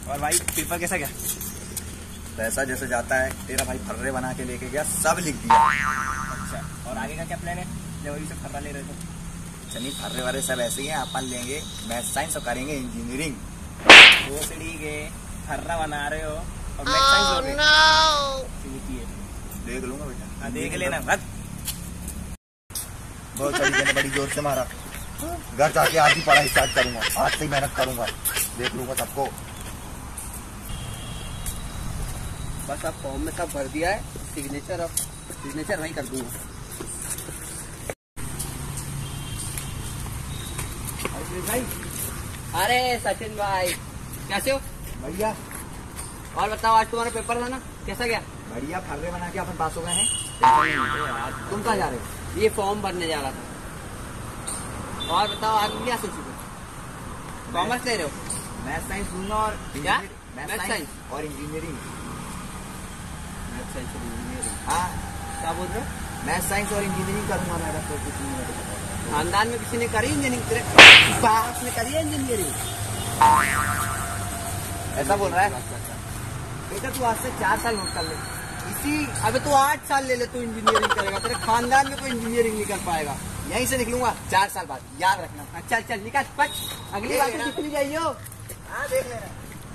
और भाई पेपर कैसा गया? पैसा जैसे जाता है, तेरा भाई फर्रे बना के लेके गया, सब लिख दिया। अच्छा, और आगे का क्या प्लान है जब अभी से फर्रा ले रहे थे? चलिए फर्रे वाले सब ऐसे ही हैं, अपन लेंगे मैथ साइंस और करेंगे इंजीनियरिंग। वो से ठीक है, फर्रा बना रहे हो और मैथ साइंस लोगे? ठीक है, देख लूंगा बेटा। देख लेना मत। बहुत तरीके ने बड़ी जोर से मारा। घर जाके आज ही पढ़ाई स्टार्ट करूंगा, आज से ही मेहनत करूंगा, देख लूंगा सबको। बस अब फॉर्म में सब भर दिया है, सिग्नेचर वहीं कर दूंगा। भाई, अरे सचिन भाई, कैसे हो? बढ़िया और बताओ, आज तुम्हारा पेपर था ना, कैसा गया? बढ़िया, फर्रे बना के अपन पास हो गए हैं। तुम कहाँ जा रहे हो? ये फॉर्म भरने जा रहा था। और बताओ, आगे क्या सोची हो? कॉमर्स ले रहे हो? मैथ साइंस लूंगा और क्या? मैथ साइंस और इंजीनियरिंग। मैथ साइंस और इंजीनियरिंग? हाँ, क्या बोल रहे हो? मैथ साइंस और इंजीनियरिंग करूंगा मैं, तो कुछ नहीं है। खानदान में किसी ने करी इंजीनियरिंग? तेरे बाप ने करी है इंजीनियरिंग? ऐसा बोल रहा है बेटा? तू आज से 4 साल नोट कर ले। अबे तू 8 साल ले ले, तू इंजीनियरिंग करेगा, तेरे खानदान में कोई इंजीनियरिंग नहीं कर पाएगा। यहीं से निकलूंगा 4 साल बाद, याद रखना। चल चल निकाल, पट। अगली बार निकली जाइयो। हाँ, देख लेना।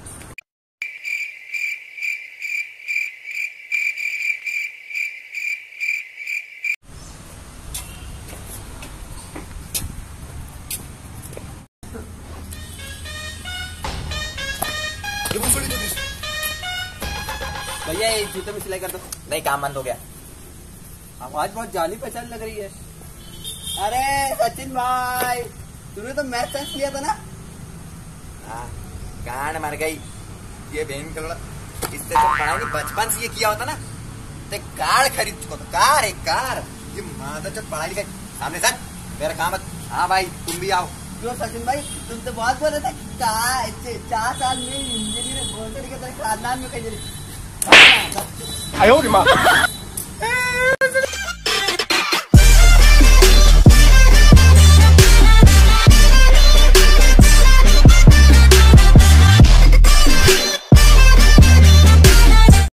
भैया ये जूते में सिलाई कर दो। नहीं, काम बंद हो गया। आवाज बहुत जानी पहचान लग रही है। अरे सचिन भाई, तूने तो मैथ साइंस लिया था ना? हाँ, कान मर गई ये बहन कलड़ा। इससे तो पढ़ाई नहीं, बचपन से ये किया होता ना तो कार खरीद चुका था। कार, एक कार। ये माता जब पढ़ाई लिखाई सामने सर, मेरा काम है। हाँ भाई, तुम भी आओ। क्यों सचिन भाई, तुम तो बहुत बोल रहे थे 4 साल में इंजीनियर खानदान में कहीं।